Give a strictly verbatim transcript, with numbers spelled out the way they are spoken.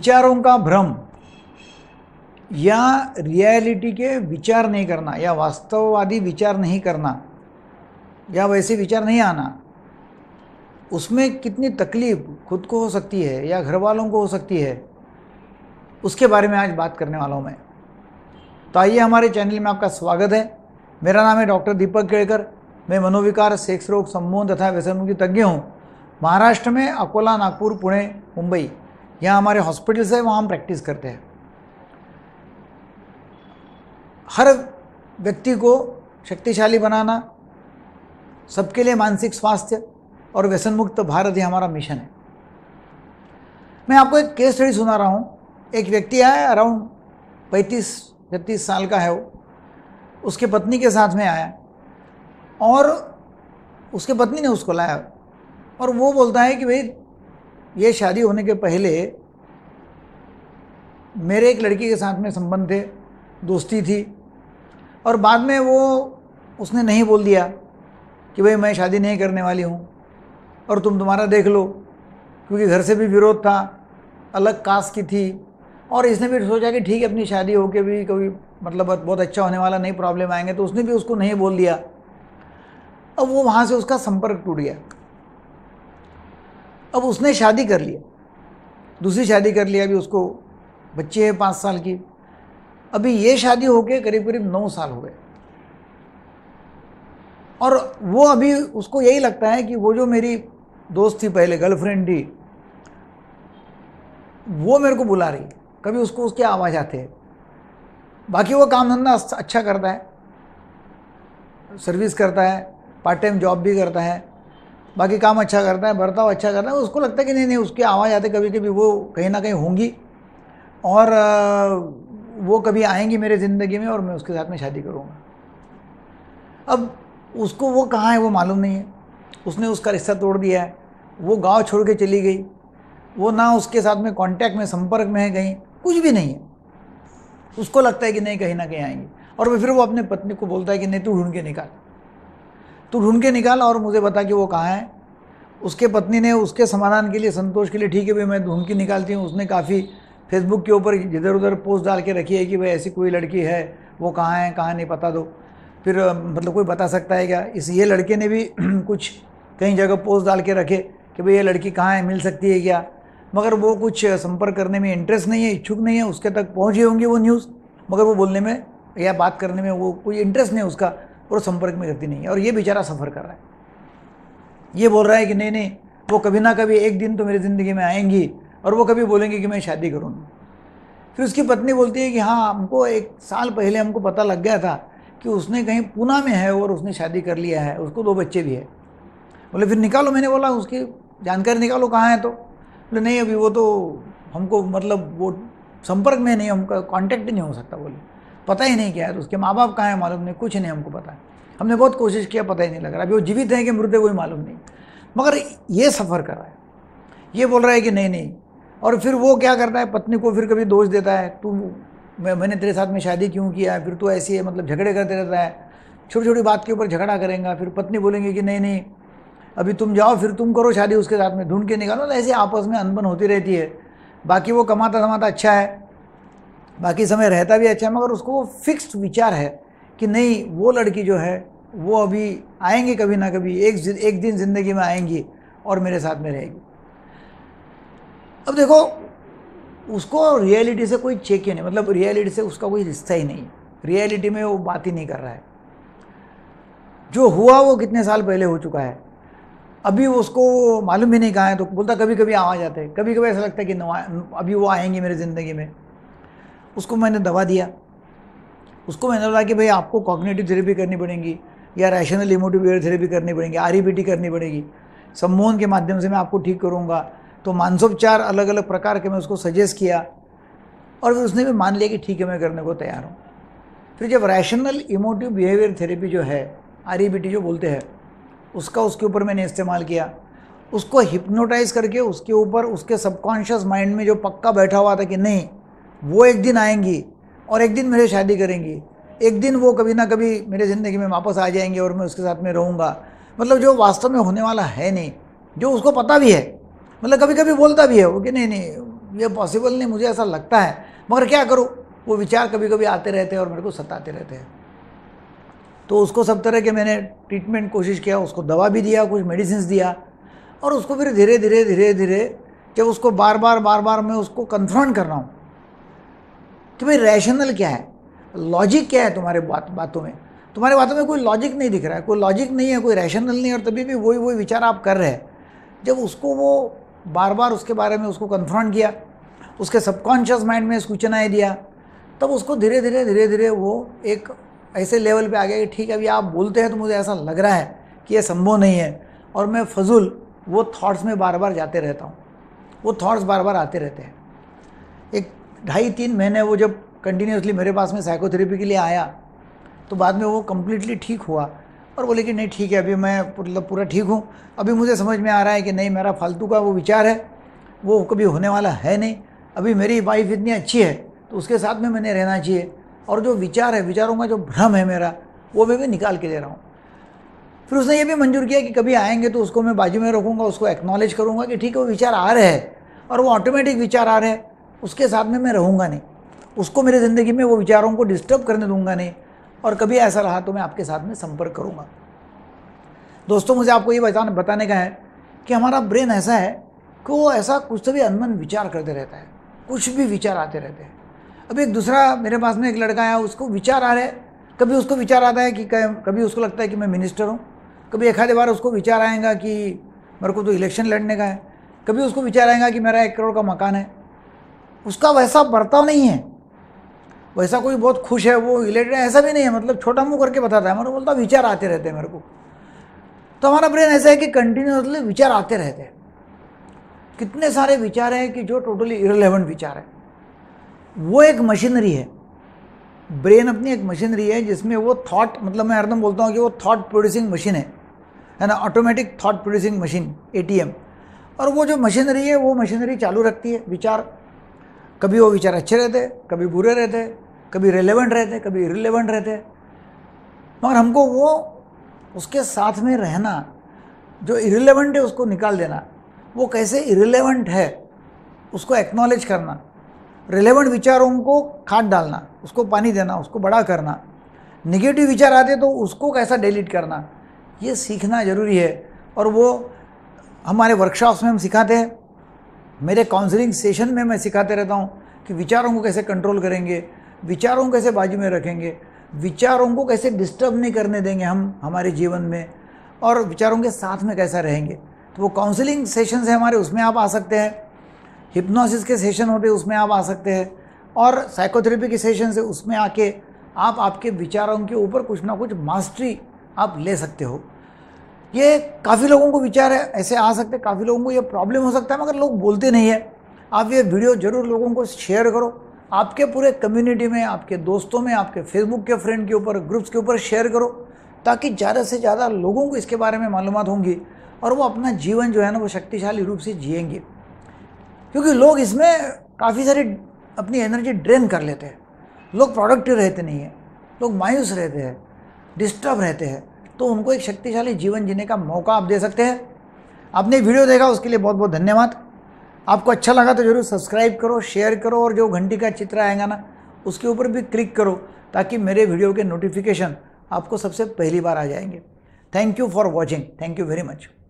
विचारों का भ्रम या रियलिटी के विचार नहीं करना या वास्तववादी विचार नहीं करना या वैसे विचार नहीं आना, उसमें कितनी तकलीफ खुद को हो सकती है या घर वालों को हो सकती है, उसके बारे में आज बात करने वाला हूँ मैं। तो आइए, हमारे चैनल में आपका स्वागत है। मेरा नाम है डॉक्टर दीपक केड़कर। मैं मनोविकार, सेक्स रोग, सम्मोहन तथा व्यसन मुक्ति तज्ञ हूँ। महाराष्ट्र में अकोला, नागपुर, पुणे, मुंबई, यहाँ हमारे हॉस्पिटल्स है, वहाँ हम प्रैक्टिस करते हैं। हर व्यक्ति को शक्तिशाली बनाना, सबके लिए मानसिक स्वास्थ्य और व्यसन मुक्त भारत, ये हमारा मिशन है। मैं आपको एक केस स्टडी सुना रहा हूँ। एक व्यक्ति आया, अराउंड पैंतीस छत्तीस साल का है वो, उसके पत्नी के साथ में आया और उसके पत्नी ने उसको लाया और वो बोलता है कि भाई, ये शादी होने के पहले मेरे एक लड़की के साथ में संबंध थे, दोस्ती थी, और बाद में वो उसने नहीं बोल दिया कि भाई मैं शादी नहीं करने वाली हूँ और तुम तुम्हारा देख लो, क्योंकि घर से भी विरोध था, अलग कास्ट की थी, और इसने भी सोचा कि ठीक है, अपनी शादी होके भी कभी मतलब बहुत अच्छा होने वाला नहीं, प्रॉब्लम आएंगे, तो उसने भी उसको नहीं बोल दिया। अब वो वहाँ से उसका संपर्क टूट गया। अब उसने शादी कर लिया, दूसरी शादी कर लिया, अभी उसको बच्चे है पाँच साल की। अभी ये शादी होके करीब करीब नौ साल हो गए और वो अभी उसको यही लगता है कि वो जो मेरी दोस्त थी पहले, गर्लफ्रेंड थी, वो मेरे को बुला रही है। कभी उसको उसके आवाज़ आते हैं। बाकी वो काम धंधा अच्छा करता है, सर्विस करता है, पार्ट टाइम जॉब भी करता है, बाकी काम अच्छा करता है, बर्ताव अच्छा करता है। उसको लगता है कि नहीं नहीं उसकी आवाज़ आते कभी कभी, वो कहीं ना कहीं होंगी और वो कभी आएंगी मेरे ज़िंदगी में और मैं उसके साथ में शादी करूँगा। अब उसको वो कहाँ है वो मालूम नहीं है। उसने उसका रिश्ता तोड़ दिया है, वो गांव छोड़ के चली गई, वो ना उसके साथ में कांटेक्ट में, संपर्क में है, कहीं कुछ भी नहीं है। उसको लगता है कि नहीं, कहीं ना कहीं आएंगी, और फिर वो अपने पत्नी को बोलता है कि नहीं, तू ढूंढ के निकाल, तू ढूंढ के निकाल और मुझे बता कि वो कहाँ है। उसके पत्नी ने उसके समाधान के लिए, संतोष के लिए, ठीक है भाई मैं ढूंढ के निकालती हूँ। उसने काफ़ी फेसबुक के ऊपर इधर उधर पोस्ट डाल के रखी है कि भाई ऐसी कोई लड़की है, वो कहाँ है, कहाँ नहीं, पता दो। फिर मतलब कोई बता सकता है क्या? इस ये लड़के ने भी कुछ कई जगह पोस्ट डाल के रखे कि भाई ये लड़की कहाँ है, मिल सकती है क्या, मगर वो कुछ संपर्क करने में इंटरेस्ट नहीं है, इच्छुक नहीं है। उसके तक पहुँची होंगी वो न्यूज़, मगर वो बोलने में या बात करने में वो कोई इंटरेस्ट नहीं है उसका, और संपर्क में करती नहीं है। और ये बेचारा सफ़र कर रहा है। ये बोल रहा है कि नहीं नहीं, वो कभी ना कभी एक दिन तो मेरी ज़िंदगी में आएंगी और वो कभी बोलेंगे कि मैं शादी करूँगी। फिर उसकी पत्नी बोलती है कि हाँ, हमको एक साल पहले हमको पता लग गया था कि उसने कहीं पूना में है और उसने शादी कर लिया है, उसको दो बच्चे भी है। बोले फिर निकालो। मैंने बोला उसकी जानकारी निकालो, कहाँ है? तो बोले नहीं, अभी वो तो हमको मतलब वो संपर्क में नहीं, हमका कांटेक्ट नहीं हो सकता। बोले पता ही नहीं क्या है, तो उसके माँ बाप कहाँ हैं मालूम नहीं, कुछ नहीं हमको पता है, हमने बहुत कोशिश किया, पता ही नहीं लग रहा। अभी वो जीवित हैं कि मृत है कोई मालूम नहीं, मगर ये सफ़र कर रहा है। ये बोल रहा है कि नहीं नहीं, और फिर वो क्या करता है, पत्नी को फिर कभी दोष देता है, तू मैं मैंने तेरे साथ में शादी क्यों किया है, फिर तू ऐसी है, मतलब झगड़े करते रहता है, छोटी छोटी बात के ऊपर झगड़ा करेगा। फिर पत्नी बोलेंगे कि नहीं नहीं, अभी तुम जाओ, फिर तुम करो शादी उसके साथ में, ढूंढ के निकालो। तो ऐसे आपस में अनबन होती रहती है। बाकी वो कमाता धमाता अच्छा है, बाकी समय रहता भी अच्छा है, मगर उसको वो फिक्स्ड विचार है कि नहीं, वो लड़की जो है वो अभी आएंगी कभी ना कभी, एक एक दिन ज़िंदगी में आएंगी और मेरे साथ में रहेगी। अब देखो, उसको रियलिटी से कोई चेक ही नहीं, मतलब रियलिटी से उसका कोई रिश्ता ही नहीं, रियलिटी में वो बात ही नहीं कर रहा है। जो हुआ वो कितने साल पहले हो चुका है, अभी उसको मालूम भी नहीं कहाँ है। तो बोलता कभी कभी आवाज़ आते हैं, कभी कभी ऐसा लगता है कि अभी वो आएंगे मेरे ज़िंदगी में। उसको मैंने दवा दिया, उसको मैंने बोला कि भाई आपको कॉग्निटिव थेरेपी करनी पड़ेगी या रैशनल इमोटिव बिहेवियर थेरेपी करनी पड़ेगी, आर ई बी टी करनी पड़ेगी, सम्मोहन के माध्यम से मैं आपको ठीक करूँगा। तो मानसोपचार अलग अलग प्रकार के मैं उसको सजेस्ट किया और फिर उसने भी मान लिया कि ठीक है, मैं करने को तैयार हूँ। फिर जब रैशनल इमोटिव बिहेवियर थेरेपी जो है, आर ई बी टी जो बोलते हैं, उसका उसके ऊपर मैंने इस्तेमाल किया। उसको हिप्नोटाइज करके उसके ऊपर उसके सबकॉन्शियस माइंड में जो पक्का बैठा हुआ था कि नहीं, वो एक दिन आएंगी और एक दिन मेरे शादी करेंगी, एक दिन वो कभी ना कभी मेरे ज़िंदगी में वापस आ जाएंगे और मैं उसके साथ में रहूँगा, मतलब जो वास्तव में होने वाला है नहीं, जो उसको पता भी है, मतलब कभी कभी बोलता भी है वो कि नहीं नहीं ये पॉसिबल नहीं, मुझे ऐसा लगता है, मगर क्या करूँ, वो विचार कभी कभी आते रहते हैं और मेरे को सताते रहते हैं। तो उसको सब तरह के मैंने ट्रीटमेंट कोशिश किया, उसको दवा भी दिया, कुछ मेडिसिन दिया, और उसको फिर धीरे धीरे धीरे धीरे जब उसको बार बार बार बार मैं उसको कन्फ्रंट कर रहा हूँ कि भाई रैशनल क्या है, लॉजिक क्या है तुम्हारे बात बातों में, तुम्हारे बातों में कोई लॉजिक नहीं दिख रहा है, कोई लॉजिक नहीं है, कोई रैशनल नहीं है, और तभी भी वही वही विचार आप कर रहे हैं। जब उसको वो बार बार उसके बारे में उसको कन्फ्रंट किया, उसके सबकॉन्शियस माइंड में सूचनाएं दिया, तब उसको धीरे धीरे धीरे धीरे वो एक ऐसे लेवल पे आ गया कि ठीक है, अभी आप बोलते हैं तो मुझे ऐसा लग रहा है कि ये संभव नहीं है, और मैं फजूल वो थॉट्स में बार बार जाते रहता हूँ, वो थॉट्स बार बार आते रहते हैं। एक ढाई तीन महीने वो जब कंटिन्यूसली मेरे पास में साइकोथेरेपी के लिए आया, तो बाद में वो कम्प्लीटली ठीक हुआ और बोले कि नहीं ठीक है, अभी मैं मतलब पूरा ठीक हूँ, अभी मुझे समझ में आ रहा है कि नहीं, मेरा फालतू का वो विचार है वो कभी होने वाला है नहीं, अभी मेरी वाइफ इतनी अच्छी है तो उसके साथ में मैंने रहना चाहिए, और जो विचार है, विचारों का जो भ्रम है मेरा, वो मैं भी निकाल के दे रहा हूँ। फिर उसने ये भी मंजूर किया कि कभी आएंगे तो उसको मैं बाजू में रखूँगा, उसको एक्नॉलेज करूँगा कि ठीक है वो विचार आ रहे हैं, और वो ऑटोमेटिक विचार आ रहे हैं, उसके साथ में मैं रहूँगा नहीं, उसको मेरी ज़िंदगी में वो विचारों को डिस्टर्ब करने दूंगा नहीं, और कभी ऐसा रहा तो मैं आपके साथ में संपर्क करूँगा। दोस्तों, मुझे आपको ये बताने बताने का है कि हमारा ब्रेन ऐसा है कि वो ऐसा कुछ तो भी अनमन विचार करते रहता है, कुछ भी विचार आते रहते हैं। अभी एक दूसरा मेरे पास में एक लड़का है, उसको विचार आ रहे हैं, कभी उसको विचार आता है कि कभी उसको लगता है कि मैं मिनिस्टर हूँ, कभी एक आधे बार उसको विचार आएगा कि मेरे को तो इलेक्शन लड़ने का है, कभी उसको विचार आएगा कि मेरा एक करोड़ का मकान है। उसका वैसा बर्ताव नहीं है, वैसा कोई बहुत खुश है वो इलेक्ट है ऐसा भी नहीं है, मतलब छोटा मुंह करके बताता है, मतलब बोलता विचार आते रहते हैं मेरे को। तो हमारा ब्रेन ऐसा है कि कंटिन्यूसली विचार आते रहते हैं। कितने सारे विचार हैं कि जो टोटली इररिलेवेंट विचार है। वो एक मशीनरी है, ब्रेन अपनी एक मशीनरी है जिसमें वो थॉट, मतलब मैं हरदम बोलता हूँ कि वो थॉट प्रोड्यूसिंग मशीन है है ना, automatic thought producing machine, ATM. और वो जो मशीनरी है वो मशीनरी चालू रखती है विचार। कभी वो विचार अच्छे रहते, कभी बुरे रहते, कभी रिलेवेंट रहते, कभी इररिलेवेंट रहते, मगर हमको वो उसके साथ में रहना, जो इररिलेवेंट है उसको निकाल देना, वो कैसे इररिलेवेंट है उसको एक्नॉलेज करना, रिलेवेंट विचारों को खाद डालना, उसको पानी देना, उसको बड़ा करना, निगेटिव विचार आते तो उसको कैसा डिलीट करना, ये सीखना ज़रूरी है। और वो हमारे वर्कशॉप्स में हम सिखाते हैं, मेरे काउंसलिंग सेशन में मैं सिखाते रहता हूँ कि विचारों को कैसे कंट्रोल करेंगे, विचारों को कैसे बाजू में रखेंगे, विचारों को कैसे डिस्टर्ब नहीं करने देंगे हम हमारे जीवन में, और विचारों के साथ में कैसा रहेंगे। तो वो काउंसलिंग सेशन है हमारे, उसमें आप आ सकते हैं, हिप्नोसिस के सेशन होते हैं उसमें आप आ सकते हैं, और साइकोथेरेपी के सेशन से उसमें आके आप आपके विचारों के ऊपर कुछ ना कुछ मास्टरी आप ले सकते हो। ये काफ़ी लोगों को विचार है ऐसे आ सकते हैं, काफ़ी लोगों को ये प्रॉब्लम हो सकता है, मगर लोग बोलते नहीं है। आप ये वीडियो ज़रूर लोगों को शेयर करो, आपके पूरे कम्युनिटी में, आपके दोस्तों में, आपके फेसबुक के फ्रेंड के ऊपर, ग्रुप्स के ऊपर शेयर करो, ताकि ज़्यादा से ज़्यादा लोगों को इसके बारे में मालूमात होंगी और वो अपना जीवन जो है ना वो शक्तिशाली रूप से जिएंगे। क्योंकि लोग इसमें काफ़ी सारी अपनी एनर्जी ड्रेन कर लेते हैं, लोग प्रोडक्टिव रहते नहीं हैं, लोग मायूस रहते हैं, डिस्टर्ब रहते हैं। तो उनको एक शक्तिशाली जीवन जीने का मौका आप दे सकते हैं। आपने वीडियो देखा उसके लिए बहुत बहुत धन्यवाद। आपको अच्छा लगा तो जरूर सब्सक्राइब करो, शेयर करो, और जो घंटी का चित्र आएगा ना उसके ऊपर भी क्लिक करो, ताकि मेरे वीडियो के नोटिफिकेशन आपको सबसे पहली बार आ जाएंगे। Thank you for watching, thank you very much.